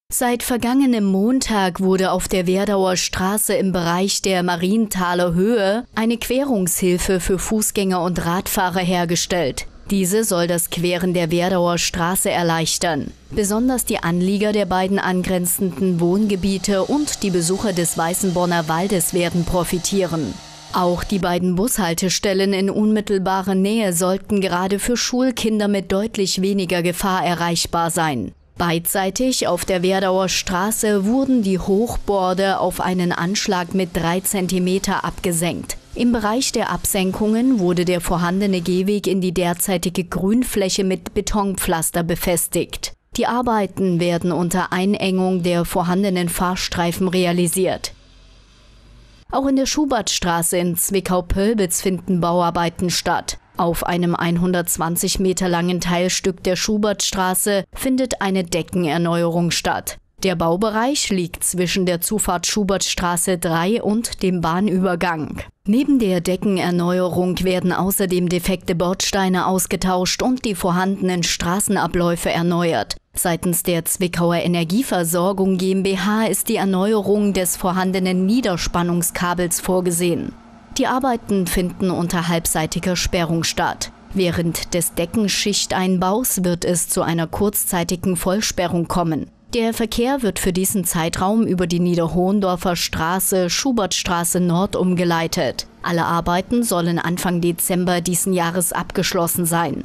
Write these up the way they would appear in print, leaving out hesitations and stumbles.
Seit vergangenem Montag wurde auf der Werdauer Straße im Bereich der Marienthaler Höhe eine Querungshilfe für Fußgänger und Radfahrer hergestellt. Diese soll das Queren der Werdauer Straße erleichtern. Besonders die Anlieger der beiden angrenzenden Wohngebiete und die Besucher des Weißenborner Waldes werden profitieren. Auch die beiden Bushaltestellen in unmittelbarer Nähe sollten gerade für Schulkinder mit deutlich weniger Gefahr erreichbar sein. Beidseitig auf der Werdauer Straße wurden die Hochborde auf einen Anschlag mit 3 cm abgesenkt. Im Bereich der Absenkungen wurde der vorhandene Gehweg in die derzeitige Grünfläche mit Betonpflaster befestigt. Die Arbeiten werden unter Einengung der vorhandenen Fahrstreifen realisiert. Auch in der Schubertstraße in Zwickau-Pölbitz finden Bauarbeiten statt. Auf einem 120 Meter langen Teilstück der Schubertstraße findet eine Deckenerneuerung statt. Der Baubereich liegt zwischen der Zufahrt Schubertstraße 3 und dem Bahnübergang. Neben der Deckenerneuerung werden außerdem defekte Bordsteine ausgetauscht und die vorhandenen Straßenabläufe erneuert. Seitens der Zwickauer Energieversorgung GmbH ist die Erneuerung des vorhandenen Niederspannungskabels vorgesehen. Die Arbeiten finden unter halbseitiger Sperrung statt. Während des Deckenschichteinbaus wird es zu einer kurzzeitigen Vollsperrung kommen. Der Verkehr wird für diesen Zeitraum über die Niederhohendorfer Straße, Schubertstraße Nord umgeleitet. Alle Arbeiten sollen Anfang Dezember diesen Jahres abgeschlossen sein.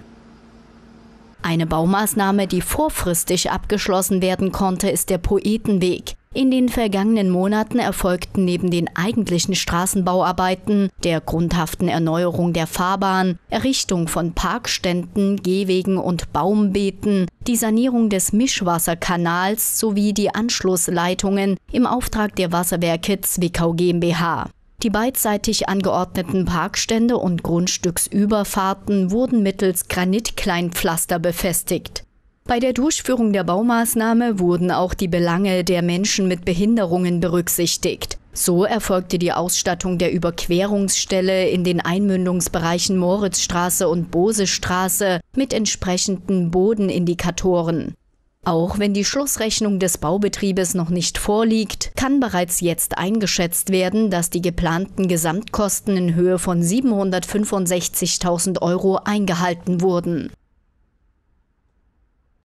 Eine Baumaßnahme, die vorfristig abgeschlossen werden konnte, ist der Poetenweg. In den vergangenen Monaten erfolgten neben den eigentlichen Straßenbauarbeiten, der grundhaften Erneuerung der Fahrbahn, Errichtung von Parkständen, Gehwegen und Baumbeeten, die Sanierung des Mischwasserkanals sowie die Anschlussleitungen im Auftrag der Wasserwerke Zwickau GmbH. Die beidseitig angeordneten Parkstände und Grundstücksüberfahrten wurden mittels Granitkleinpflaster befestigt. Bei der Durchführung der Baumaßnahme wurden auch die Belange der Menschen mit Behinderungen berücksichtigt. So erfolgte die Ausstattung der Überquerungsstelle in den Einmündungsbereichen Moritzstraße und Bosestraße mit entsprechenden Bodenindikatoren. Auch wenn die Schlussrechnung des Baubetriebes noch nicht vorliegt, kann bereits jetzt eingeschätzt werden, dass die geplanten Gesamtkosten in Höhe von 765.000 € eingehalten wurden.